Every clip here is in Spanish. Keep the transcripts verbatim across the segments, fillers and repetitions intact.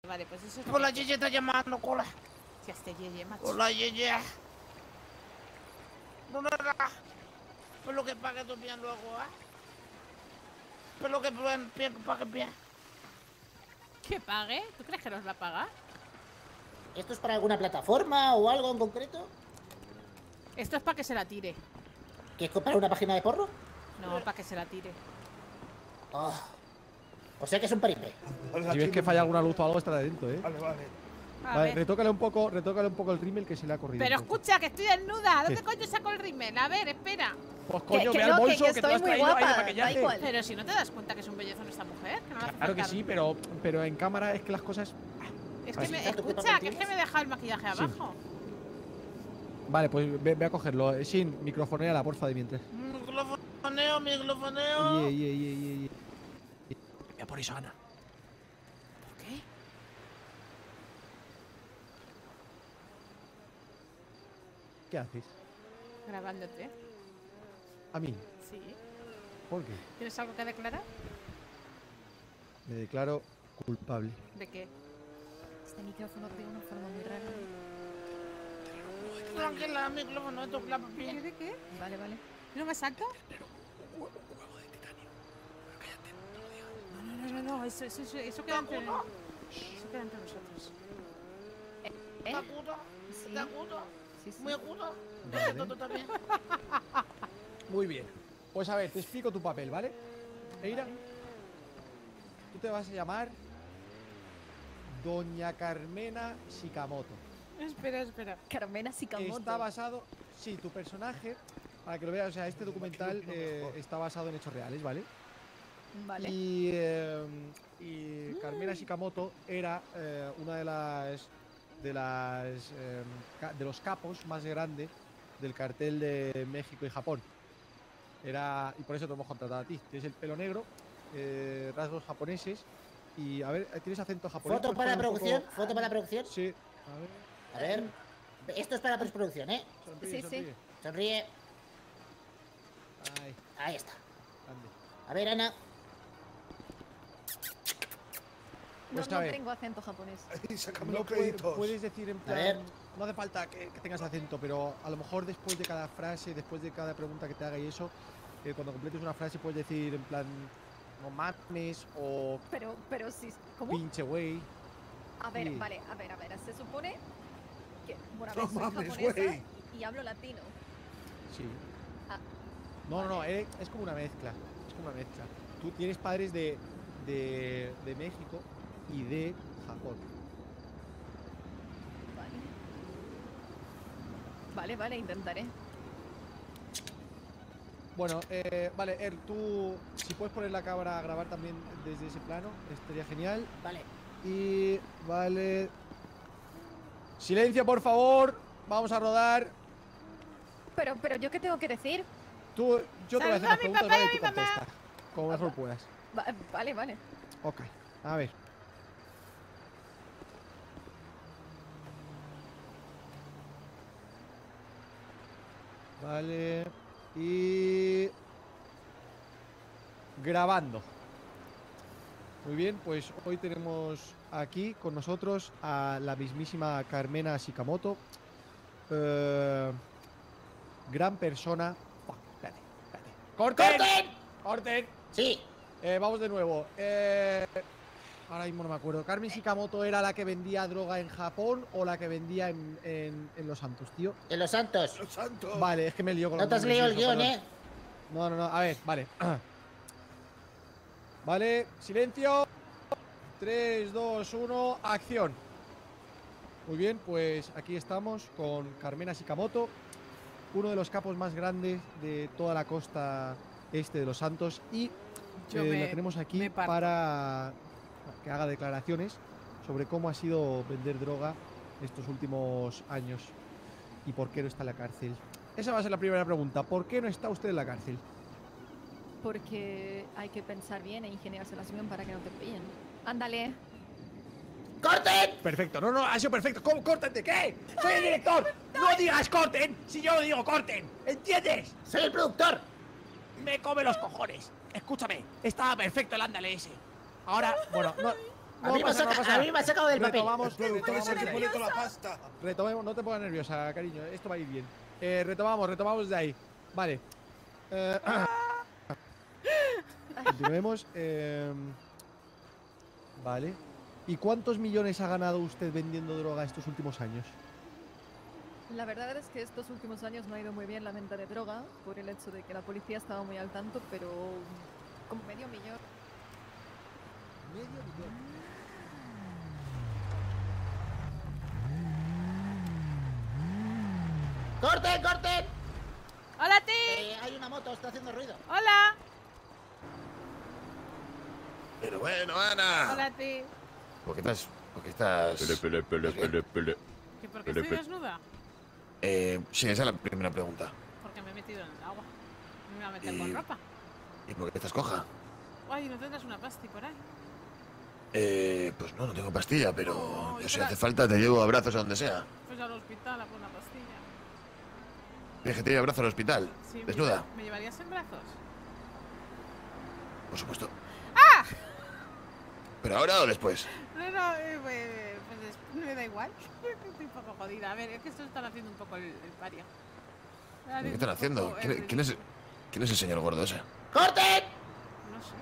Vale, pues eso es. Cola, Yeye está llamando, cola. Si este Yeye, macho. Cola, Yeye. ¿Dónde está? Pues lo que pague tú bien luego, ¿eh? Pues lo que pague bien. ¿Que pague? ¿Tú crees que nos va a pagar? ¿Esto es para alguna plataforma o algo en concreto? Esto es para que se la tire. ¿Que es para una página de porro? No, para que se la tire. Oh. O sea que es un paripé. Si ves que falla alguna luz o algo, estará dentro, ¿eh? Vale, vale. A Vale, ver. retócale un poco, retócale un poco el rímel que se le ha corrido. Pero un poco. escucha, que estoy desnuda. ¿Dónde ¿Qué? coño saco el rímel? A ver, espera. Pues coño, que ve no, al que- bolso que que, te estoy has muy traído ahí de guapa, da maquillaje. igual. Pero si no te das cuenta que es un bellezón esta mujer, que no la hace Claro que falta- sí, pero, pero en cámara es que las cosas. Es Vale, que me. sí, ¿tú qué Escucha, papel que es que tienes? me he dejado el maquillaje Sí. abajo. Vale, pues ve, ve a cogerlo. Eh, Sin, microfonéala, porfa, de mientras. Microfoneo, microfoneo. Oye, oye, oye, oye, oye. Ve a por eso, Ana. ¿Por qué? ¿Qué haces? Grabándote. A mí. Sí. ¿Por qué? ¿Tienes algo que declarar? Me declaro culpable. ¿De qué? Este micrófono tiene una forma muy rara. Tranquila, micrófono, esto clapa ¿Qué bien. de qué? Vale, vale. ¿No me salto? No, no, no, no, eso, eso, eso, eso queda entre. Eso queda entre nosotros. ¿Eh? ¿Está agudo? Sí. ¿Está agudo? Sí, sí. ¿Muy agudo? Vale. ¿Todo está bien? Muy bien. Pues a ver, te explico tu papel, ¿vale? Eira, tú te vas a llamar Doña Carmena Shikamoto. Espera, espera. Carmena Shikamoto. Está basado. Sí, tu personaje, para que lo veas, o sea, este documental eh, está basado en hechos reales, ¿vale? Vale. Y, eh, y Carmena Shikamoto era eh, una de las de las eh, ca- de los capos más grandes del cartel de México y Japón. Era y por eso te hemos contratado a ti. Tienes el pelo negro, eh, rasgos japoneses y a ver, ¿tienes acento japonés? Foto ¿Puedes para la poner un producción, poco- foto para la producción. Sí. A ver. A ver. Esto es para la postproducción, ¿eh? Sonríe, Sí, sí. sonríe. Sonríe. Ay, Ahí está. grande. A ver, Ana. No, Pues a no ver. tengo acento japonés. Ahí, sácame No los puede- créditos. puedes decir en A plan. ver. No hace falta que, que tengas acento, pero a lo mejor después de cada frase, después de cada pregunta que te haga y eso, eh, cuando completes una frase puedes decir en plan. No mames o Pero, pero sí. ¿Cómo? pinche güey. A ver, Sí. vale, a ver, a ver. Se supone que. Bueno, a No ver, soy mames, japonesa güey. y, y hablo latino. Sí. Ah, No, no, no, vale. eh, es como una mezcla. Es como una mezcla. Tú tienes padres de, de, de México y de Japón. Vale. Vale, vale, intentaré. Bueno, eh, vale, Er, tú, si puedes poner la cámara a grabar también desde ese plano, estaría genial. Vale. Y, vale. Silencio, por favor. Vamos a rodar. Pero, pero, ¿yo qué tengo que decir? Tú, yo te voy a hacer Saluda las a mi preguntas, papá y ¿vale? a Y tú mi mamá. contestas. Como mejor puedas. Va- vale, vale. Ok, a ver. Vale. Y... Grabando. Muy bien, pues hoy tenemos aquí con nosotros a la mismísima Carmena Shikamoto. Eh, gran persona. Fuck, espérate, espérate. ¡Corten! ¡Corten! ¡Corten! Sí. Eh, vamos de nuevo. Eh, ahora mismo no me acuerdo. ¿Carmen Shikamoto era la que vendía droga en Japón o la que vendía en, en- en Los Santos, tío? En Los Santos. Los santos. Vale, es que me lío con No los te has nombres, leído el hijo, guión, perdón. ¿eh? No, no, no. A ver, vale. Vale, silencio. tres, dos, uno, acción. Muy bien, pues aquí estamos con Carmena Shikamoto, uno de los capos más grandes de toda la costa este de Los Santos. Y Yo eh, me- la tenemos aquí me parto. para que haga declaraciones sobre cómo ha sido vender droga estos últimos años y por qué no está en la cárcel. Esa va a ser la primera pregunta. ¿Por qué no está usted en la cárcel? Porque hay que pensar bien e ingeniárselas bien para que no te pillen. Ándale. ¡Corten! Perfecto, no, no, ha sido perfecto. ¿Cómo corten de qué? ¡Soy el director! ¡No digas corten! Si yo digo corten, ¿entiendes? ¡Soy el productor! Me come los cojones. Escúchame, estaba perfecto el ándale ese. Ahora, bueno, no, A no mí, me, pasa, no saca- pasa. a mí me ha sacado del papel. Retomamos, Puede retomamos, ser que pone con la pasta. retomemos, no te pongas nerviosa, cariño, esto va a ir bien. Eh, retomamos, retomamos de ahí. Vale. Eh, continuemos. eh, vale. ¿Y cuántos millones ha ganado usted vendiendo droga estos últimos años? La verdad es que estos últimos años no ha ido muy bien la venta de droga por el hecho de que la policía estaba muy al tanto, pero como medio millón. Medio millón. ¡Corten, corten! ¡Hola, ti! Eh, hay una moto, está haciendo ruido. ¡Hola! Pero bueno, Ana. ¡Hola, ti! ¿Por qué estás? ¿Por qué estás? Pele, pele, pele, pele. ¿Que por qué Pele, estoy pe- desnuda? Eh, sí, esa es la primera pregunta. Porque me he metido en el agua. Me iba a meter Y- con ropa. ¿Y por qué estás coja? Ay, ¿no tendrás una pasti por ahí? Eh, pues no, no tengo pastilla, pero Oh, yo si espera. hace falta te llevo a brazos a donde sea. Pues al hospital a por una pastilla. Deje te lleve a brazos al hospital. Sí, ¿me Desnuda, lleva- ¿Me llevarías en brazos? por supuesto. ¡Ah! ¿Pero ahora o después? No, no, eh, pues, pues es- me da igual. Estoy un poco jodida. A ver, es que esto están haciendo un poco el, el paria. ¿Qué están haciendo? ¿Quién, quién es, ¿Quién es el señor gordo ese? ¡Corten! No sé.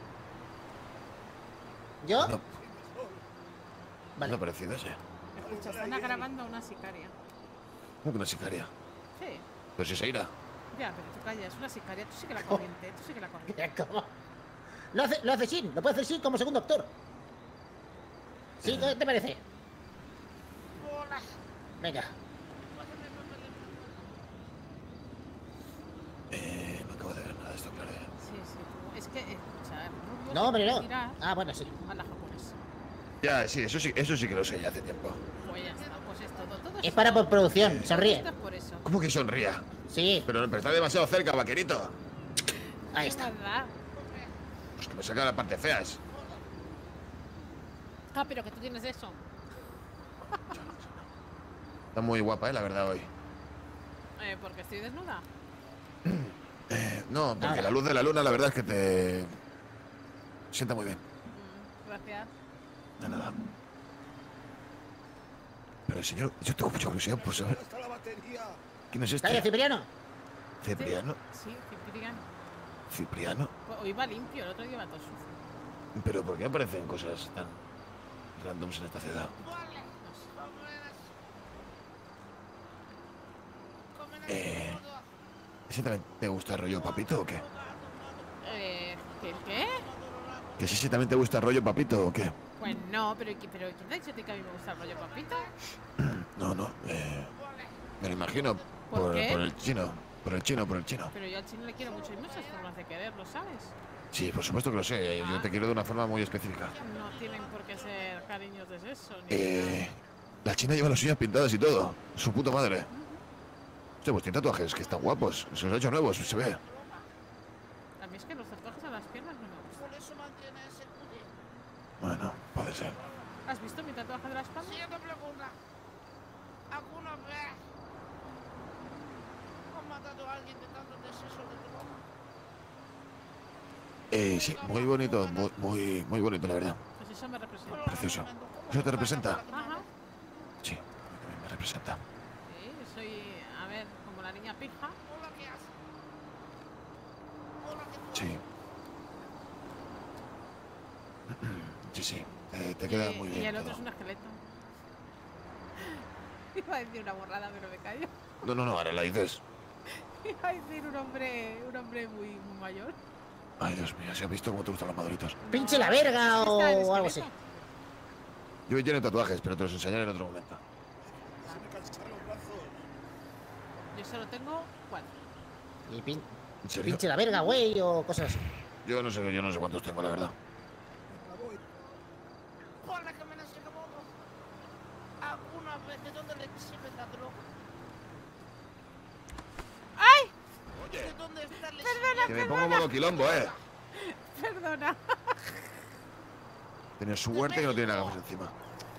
¿Yo? No, Vale. no ha parecido ese. Escucha, están grabando a una sicaria. ¿Cómo que una sicaria? Sí. Pues si se irá. Ya, pero tú callas, es una sicaria. Tú sí que la corriente, tú sí que la corriente. ¿Cómo? Lo hace, lo hace Shin, lo puede hacer Shin como segundo actor. ¿Sí? ¿Qué te parece? Venga. Eh, no acabo de ver nada de esto, claro. eh. Sí, sí, tú. Es que, escucha, Rubio No, se hombre, quiere no. tirar Ah, bueno, sí. a la japonesa. Ya, sí, eso sí, eso sí que lo sé ya hace tiempo. Pues ya está, pues es todo. Todo Es para postproducción, todo sonríe. esto es por eso. ¿Cómo que sonría? Sí, Pero, pero está demasiado cerca, vaquerito. ahí Es está. verdad. Pues que me saca la parte feas. Ah, pero que tú tienes eso. Está muy guapa, eh, la verdad, hoy. Eh, porque estoy desnuda. Eh, no, porque Nada. la luz de la luna, la verdad es que te sienta muy bien. Mm, gracias. De nada. Pero el señor, yo tengo mucha curiosidad por saber. Está la batería. ¿Quién es ¿Está bien, este? Cipriano? Cipriano. Sí, Cipriano. Cipriano. Pues hoy va limpio, el otro día va todo sucio. Pero ¿por qué aparecen cosas tan randoms en esta ciudad? Eh, ¿Ese también te gusta el rollo papito o qué? Eh, ¿qué? ¿Qué? ¿Que sí, sí también te gusta el rollo papito o qué? Pues no, pero, pero ¿quién te ha dicho a ti que a mí me gusta el rollo papito? No, no. Eh, me lo imagino ¿Por por, qué? por el chino. Por el chino, por el chino. Pero yo al chino le quiero mucho y muchas formas de querer, ¿lo sabes? Sí, por supuesto que lo sé. Yo te quiero de una forma muy específica. No tienen por qué ser cariños de sexo, ni Eh, la china lleva las uñas pintadas y todo. Su puta madre. Hostia, pues tiene tatuajes que están guapos. Se los ha hecho nuevos, se ve. nada. A mí es que los tatuajes a las piernas no me gustan. Por eso mantiene ese culo. Bueno, puede ser. ¿Has visto mi tatuaje de la espalda? Siguiente pregunta. ¿Alguna vez has matado a alguien de tanto exceso de droga? Eh, sí, muy bonito, muy, muy, muy bonito, la verdad. Pues eso me representa. Precioso. ¿Eso te representa? Ajá. Sí, a mí me representa. Sí, soy, a ver, como la niña pija. Hola, ¿qué haces? Hola, ¿qué Sí. Sí, sí. Eh, te queda y, muy y bien. el otro todo. es un esqueleto. Iba a decir una borrada, pero me callo. No, no, no, ahora la dices. Iba a decir un hombre, un hombre muy, muy mayor. Ay, Dios mío, ¿se ha visto cómo te gustan los maduritos? Pinche la verga Está el o algo así. esqueleto. Yo lleno de tatuajes, pero te los enseñaré en otro momento. Se me cansan los brazos. Yo solo tengo cuatro. Y pin- ¿En serio? pinche la verga, güey, o cosas así. Yo no sé, yo no sé cuántos tengo, la verdad. Hola, que me nace como ¿alguna vez de dónde le exhiben la droga? ¡Ay! ¿De dónde está el Que me pongo modo quilombo, eh. Perdona. Tienes suerte que no tiene gafas encima.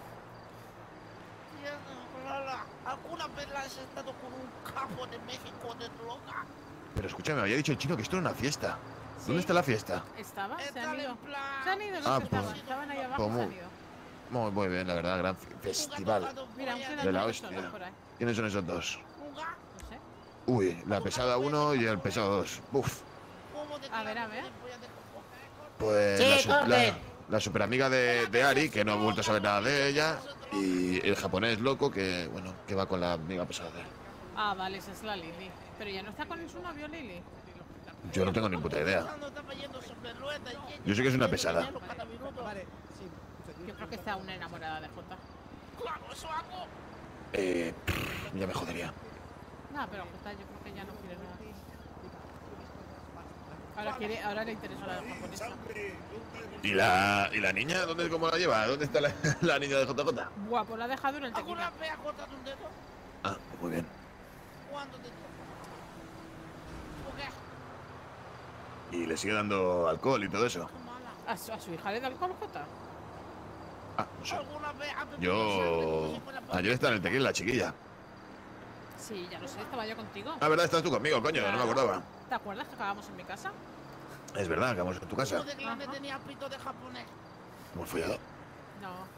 Lola, ¿alguna vez la has estado con un capo de México de droga? Pero escúchame, me había dicho el chino que esto era una fiesta. Sí. ¿Dónde está la fiesta? Estaba, se Están han ido. en plan... Se han ido los Ah, que pues- estaban. Estaban ahí abajo, pues se han muy- ido. Muy, muy bien, la verdad, gran fe- festival. Mira, un De la de hostia. solos por ahí. ¿Quiénes son esos dos? No sé. Uy, la pesada uno y el pesado dos. Uf. A ver, a ver. Pues Sí, la, su- corten. la, la super amiga de, de Ari, que no he vuelto a saber nada de ella. Y el japonés loco que, bueno, que va con la amiga pesada de él. Ah, vale, esa es la Lili. Pero ya no está con su novio Lili. Yo no tengo ni puta idea. Yo sé que es una pesada. Vale, sí. Yo creo que está una enamorada de Jota. Eh, pff, ya me jodería. No, pero Jota yo creo que ya no quiere nada. Ahora quiere, ahora le interesa la japonesa. ¿Y la, ¿Y la niña? ¿Dónde, cómo la lleva? ¿Dónde está la, la niña de J J? Buah, pues la ha dejado en el tequila. Ah, muy bien. ¿Y le sigue dando alcohol y todo eso? ¿A su, a su hija le da alcohol, Jota? Ah, no sé. Yo... Ayer estaba en el tequila la chiquilla. Sí, ya lo sé, estaba yo contigo. Ah, verdad, estás tú conmigo, coño, no me acordaba. ¿Te acuerdas que acabamos en mi casa? Es verdad, acabamos en tu casa. tenía pito de japonés. ¿Hemos follado? No.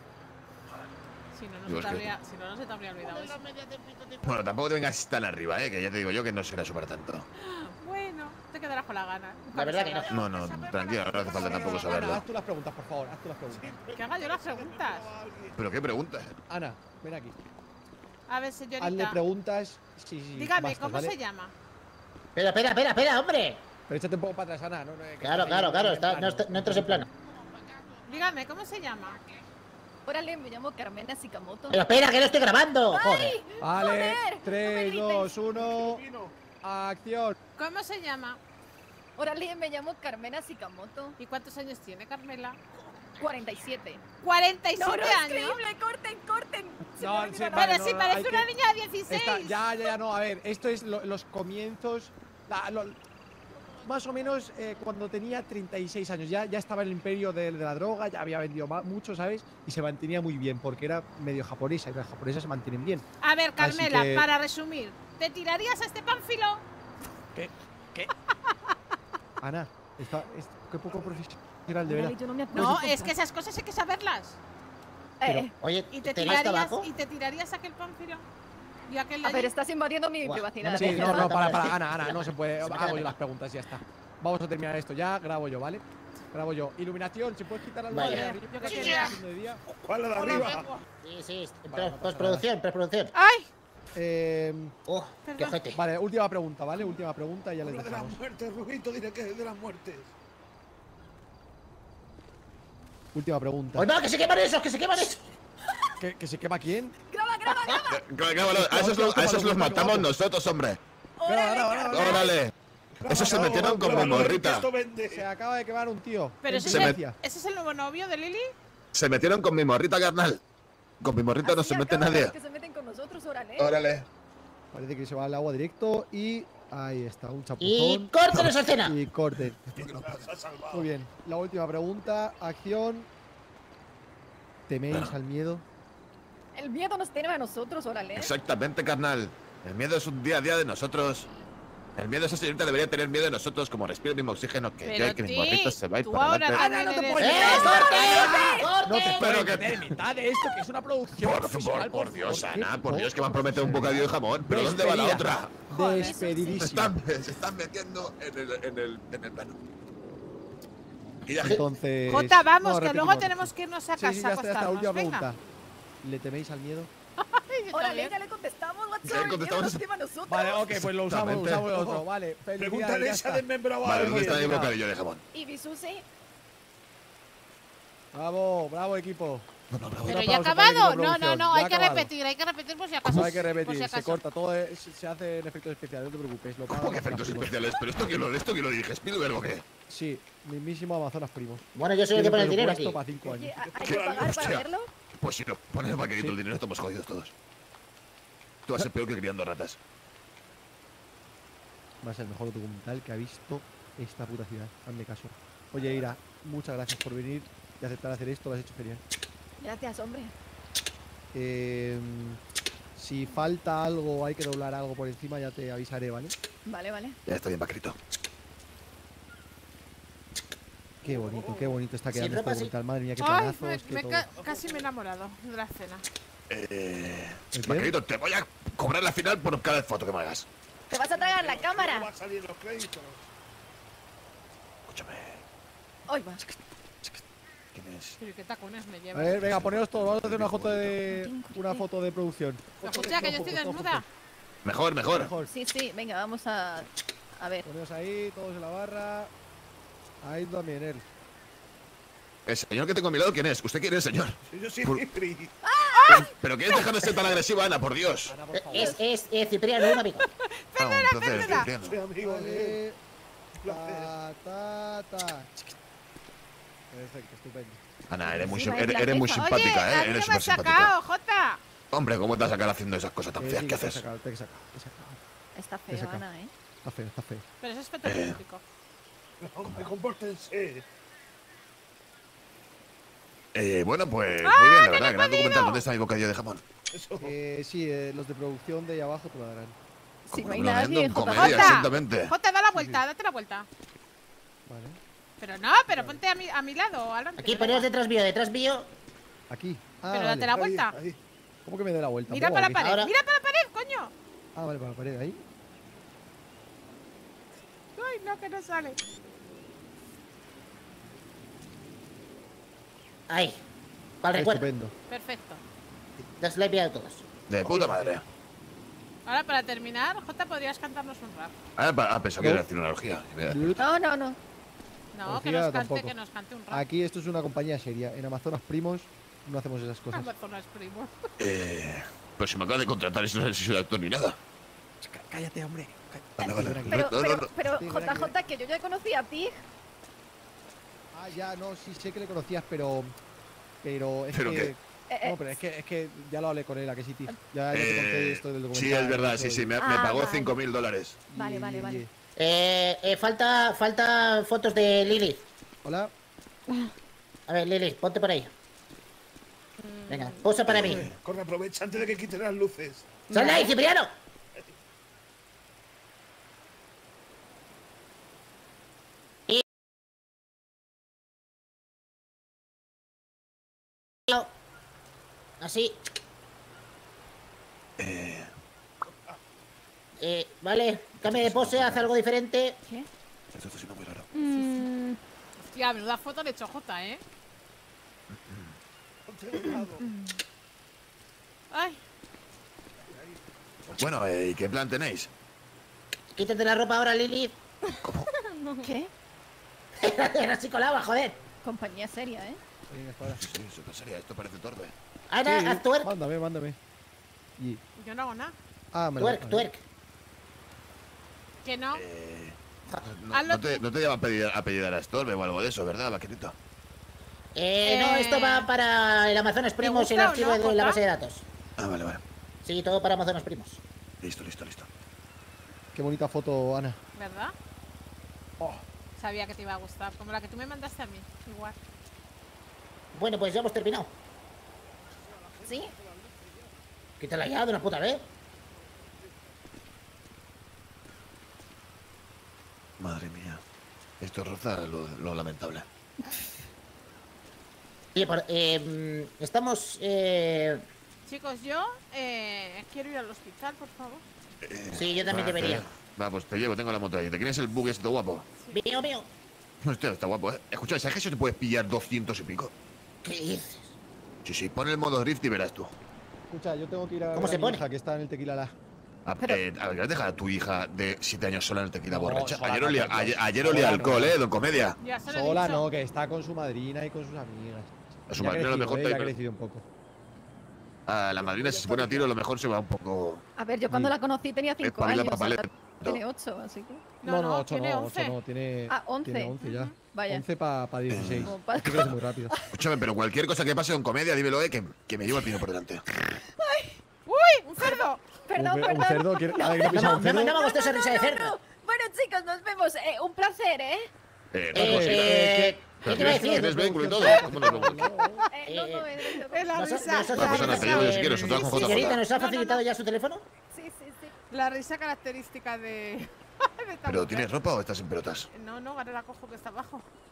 Si no, no, Digo, se, es te que- habría, si no, no se te habría olvidado eso. Bueno, tampoco te vengas tan arriba, eh, que ya te digo yo que no será eso para tanto. Bueno, te quedarás con la gana. Nunca La lo verdad que sabrás. No, no, tranquila, no hace falta tampoco Ana, saberlo. haz tú las preguntas, por favor, haz tú las preguntas. Que haga yo las preguntas. ¿Pero qué preguntas? Ana, ven aquí. A ver, Hazle señorita. preguntas. Sí, sí. Dígame, bastas, ¿cómo ¿vale? se llama? Espera, espera, espera, espera, hombre. Pero échate un poco para atrás, Ana. No, no, que Claro, estás claro, ahí claro. en Está, plano. no, está- no entras en plano. Dígame, ¿cómo se llama? Órale, me llamo Carmena Sikamoto. Pero espera, que lo estoy grabando. Joder. Vale, Joder, no me tres, grites. dos, uno. Acción. ¿Cómo se llama? Órale, me llamo Carmena Sikamoto. ¿Y cuántos años tiene Carmela? cuarenta y siete. cuarenta y No, siete no, es años. creíble, corten, corten. Se No, me ha venido sí, la- vale, Pero no, si no, parece hay una que- niña de dieciséis. Está- ya, ya, ya, no. A ver, esto es lo- los comienzos. la- lo- más o menos eh, cuando tenía treinta y seis años. Ya, ya estaba en el imperio de, de la droga, ya había vendido ma- mucho, ¿sabes? Y se mantenía muy bien porque era medio japonesa y las japonesas se mantienen bien. A ver, Carmela, que- para resumir, ¿te tirarías a este pánfilo? ¿Qué? ¿Qué? Ana, está, es, qué poco profesional, de Órale, verdad. yo no me acuerdo. No, es que esas cosas hay que saberlas. Eh, Oye, ¿Y te ¿tenías tirarías, tabaco? ¿y te tirarías a aquel pánfilo? ¿Y a aquel de a ver, allí? estás invadiendo mi Guau, privacidad. no me Sí, dejes no, nada, no, para, también. para, Ana, Ana, no se puede. Se me Hago queda yo las pegado. preguntas y ya está. Vamos a terminar esto. Ya grabo yo, ¿vale? Grabo yo. Iluminación, si puedes quitar algo Vaya. de arriba, Yo que qué esté quería. haciendo de día. ¿Cuál es la de arriba? Sí, sí. Vale, pre- no pasa Postproducción, postproducción. ¡Ay! Eh, Oh, qué Perdón. ojete. vale, última pregunta, ¿vale? Última pregunta y ya les Habla de las dejamos. muertes, Rubito, dile que es de las muertes. Última pregunta. ¡Oye, no, que se queman esos, que se queman esos! ¿Que, que se quema quién? Graba, graba, graba. Claro, claro, a esos, los- a esos los matamos nosotros, hombre. Graba, graba, graba, graba. Órale. Esos se metieron con mi Grábalo, que morrita. esto vende. Se acaba de quemar un tío. Pero En ese, Se es me- el, Valencia. ¿ese es el nuevo novio de Lili? Se metieron con mi morrita, carnal. Con mi morrita no Así se mete acaba de nadie. Que se meten con nosotros, órale. Órale. Parece que se va al agua directo y ahí está, un Y chapuzón. corten esa escena. Y corte. Nos ha salvado. Muy bien. La última pregunta, acción. ¿Teméis al miedo? El miedo nos tiene a nosotros, órale. Exactamente, carnal. El miedo es un día a día de nosotros. El miedo, esa señorita debería tener miedo de nosotros como respiro el mismo oxígeno que Pero yo, que mi ti, morrito se va a ir tú para ahora adelante. también no te eres- puedes- ¡Eh, corten! No te ¡Corten! puedes Pero que- meter en mitad de esto, que es una producción Por, profesional, por, por Dios, favor. Ana, Qué por Dios, que me han poco prometido un bocadillo de jamón. ¿Pero dónde va la Despedida. otra? Se Despedidísimo. están, se están metiendo en el, en el, en el plano. Y ya, Entonces. Jota, vamos, no, que repetimos. luego tenemos que irnos a Sí, casa sí, a ya está, ya está. acostarnos. Última Venga. pregunta. ¿Le teméis al miedo? Ay, yo Órale, también. ya le contestamos, Ya WhatsApp. le El miedo contestamos nos eso. tiene a nosotros. Vale, ok, pues lo usamos, Exactamente. usamos el otro. Vale, felicidades, Pregúntale ya esa está. desmembrada. Vale, ¿dónde está mi Terminado. bocadillo de jamón? Y Bisusi, Bravo, bravo equipo. No, no, bravo. Pero Un ya ha aplauso para el acabado. equipo de No, no, producción. no, Ya hay ha que acabado. repetir, hay que repetir por si acaso. No hay que Por repetir, si se acaso. corta, todo es- se hace en efectos especiales, no te preocupes. Lo ¿Cómo pagan que los efectos primos. especiales? ¿Pero esto quién lo, esto quién lo dirige? ¿Spielberg o qué? Sí, mismísimo Amazonas Primo. Bueno, yo soy el que pone el dinero aquí. Para cinco oye, años. ¿hay que pagar Hostia. para verlo? Pues si no pones el paquetito Sí. el dinero estamos jodidos todos. Tú vas a ser peor que criando ratas. Va a ser el mejor documental que ha visto esta puta ciudad. Hazme caso. Oye, Ira, muchas gracias por venir y aceptar hacer esto, lo has hecho genial. Gracias, hombre. Eh, si falta algo o hay que doblar algo por encima, ya te avisaré, ¿vale? Vale, vale. Ya está bien, Paquito. Qué bonito, qué bonito está Sin quedando ropa, este sí. documental. Madre mía, qué Ay, planazos, me, qué me todo. ca- casi me he enamorado de la escena. Eh. ¿El qué? Vaquerito, te voy a cobrar la final por cada foto que me hagas. ¡Te vas a tragar la No cámara! va a salir los créditos. Escúchame. ¡Ay, va! ¿Quién es? Pero qué tacones me A llevan. ver, venga, poneros todos. Vamos a hacer una foto de. Una foto de producción. Escucha, que yo estoy desnuda. Mejor, mejor. Mejor. Sí, sí, venga, vamos a... A ver. Poneros ahí, todos en la barra. Ahí también él. El señor que tengo a mi lado, ¿quién es? ¿Usted quién es, señor? Sí, yo sí, Por- Cipri. ¿Pero qué es dejar de ser tan agresiva, Ana? Por Dios. Ana, por favor. Es, es, es Cipriano, un amigo. Ah, un placer, perdona. Cipriano. Soy amigo de él. Vale. Ta, ta, ta. Perfecto, estupendo. Ana, eres muy, Sí, sim- va en eres, la eres muy jefa. Oye, simpática, a ¿eh? mí Eres no me súper has simpática. sacado, Jota. Hombre, ¿cómo te vas a sacar haciendo esas cosas tan Eh, feas? sí, ¿Qué te he haces? sacado, te he sacado, te he sacado. Está Te feo, saca. Ana, ¿eh? Está feo, está feo. Pero eso es fotográfico. No, hombre, compórtense. Eh, bueno, pues ¡Ah, muy bien, la que verdad. no he Gran podido! documental. ¿Dónde está mi bocadillo de jamón? Eso. Eh, sí, eh, los de producción de ahí abajo te lo darán. Si no Como hay lo vendo nadie, en Jota. comedia, Jota. exactamente. Jota, da la vuelta, date la vuelta. Vale. Pero no, pero ponte a mi, a mi lado, adelante. Aquí, me da poneros igual. detrás mío, detrás mío. Aquí. Ah, Pero vale. date la Ahí, vuelta. ahí. ¿Cómo que me dé la vuelta? Mira ¿Cómo para la aquí? pared, Ahora- mira para la pared, coño. Ah, vale, para la pared, ahí. Uy, no, que no sale. Ahí. Para el recuerdo. Estupendo. Perfecto. Ya se lo he enviado a todos. De puta madre. Ahora, para terminar, Jota, podrías cantarnos un rap. Ah, pa- ah, pensaba que iba a decir una orgía. No, no, no. No, que Orgía nos cante, tampoco. que nos cante un rap. Aquí esto es una compañía seria. En Amazonas Primos no hacemos esas cosas. Amazonas Primo. Eh. Pues si me acaba de contratar, eso no es de actor ni nada. Cállate, hombre. Vale, vale. Pero, No, no, pero, no. pero, Sí, ven J aquí. J, que yo ya conocí a Pig. Ah, ya, no, sí sé que le conocías, pero. Pero es ¿Pero que. qué? Eh, eh, No, pero es que, es que ya lo hablé con él, ¿a que sí, tío? Ya, ya te conté Eh, esto del documental. sí, es verdad, y sí, todo, sí. Me, me Ah, pagó vale. cinco mil dólares. y- Vale, vale, vale. Eh, eh, falta, falta fotos de Lilith. Hola. A ver, Lilith, ponte por ahí. Venga, posa para mí. Corre, aprovecha antes de que quiten las luces. ¡Sal ahí, Cipriano! Y- Así. Eh, vale, cambia de pose, haz algo diferente. ¿Qué? Esto está siendo muy raro. Mm, Hostia, menuda foto le he hecho Jota, ¿eh? Ponte de lado. Ay, Bueno, eh, ¿y qué plan tenéis? Quítate la ropa ahora, Lilith. ¿Qué? Era así colaba, joder. Compañía seria, ¿eh? Venga, para. Sí, sí, súper seria. Esto parece torpe. Ana, Sí, haz twerk, Mándame, mándame. Y. yo no hago nada. Ah, me lo twerk, vale. twerk. Que no. Eh. No, Hazlo no te, tú. no te llama a pedir, a pedir a la Storbe o algo de eso, ¿verdad, vaquerito? Eh, no, Eh, esto va para el Amazonas Primos, el gusta o archivo no, de la Jota? base de datos. Ah, vale, vale. Sí, todo para Amazonas Primos. Listo, listo, listo. Qué bonita foto, Ana. ¿Verdad? Oh. Sabía que te iba a gustar. Como la que tú me mandaste a mí. Igual. Bueno, pues ya hemos terminado. ¿Sí? Quítala ya de una puta vez. Madre mía. Esto roza lo, lo lamentable. Oye, por- eh, mm, estamos... Eh, Chicos, yo eh, quiero ir al hospital, por favor. sí, yo también Va, debería. eh, Va, pues te llevo, tengo la moto ahí. ¿Te quieres el bug este guapo? Mío, mío. Hostia, está guapo, ¿eh? Escucha, ¿sabes que eso te puedes pillar doscientos y pico? ¿Qué dices? Sí, sí, pon el modo drift y verás tú. Escucha, yo tengo que ir a ¿Cómo ver se a mi pone? hija que está en el Tequila La. A, eh, a ver, ¿quieres dejar a tu hija de siete años sola en el tequila No, borracha? sola Ayer no, olía, no, ayer, no. ayer olía Sola alcohol, no. ¿eh, don Comedia? Ya se lo he Sola dicho. no, que está con su madrina y con sus amigas. A su Ya ha madrina lo crecido, mejor eh, te- ya ha crecido un poco. A la madrina, si se pone a tiro, a lo mejor se va un poco... A ver, yo cuando Sí. la conocí tenía cinco Espabila, años. papaleta. ahora tiene ocho, así que. No, no, ocho tiene no, once. ocho no, tiene. Ah, once. Tiene once ya. Vaya. once para dieciséis. Como pa- Es que crece muy rápido. Escúchame, pero cualquier cosa que pase con Comedia, dímelo, eh, que, que me llevo el pino por delante. ¡Uy! ¡Un cerdo! Perdón, un, un perdón. cerdo, ¿quiere- ¿alguien ha No, pisado no, un no, cerdo? no me gusta esa risa de cerdo. No. Bueno, chicos, nos vemos. Eh, un placer, ¿eh? Eh, Eh, no, sí, eh, pero ¿qué te iba a tienes, decir? tienes vehículo y todo. ¿Cómo nos vemos? Eh, no, no, Eh, eh, Es la Nos- risa. nos- la Vamos, Ana, te llevo yo si quieres, o te vas con J J. Señorita, ¿nos ha No, no, facilitado no. ya su teléfono? Sí, sí, sí. La risa característica de. de esta ¿Pero mujer. tienes ropa o estás en pelotas? No, no, ahora la cojo que está abajo.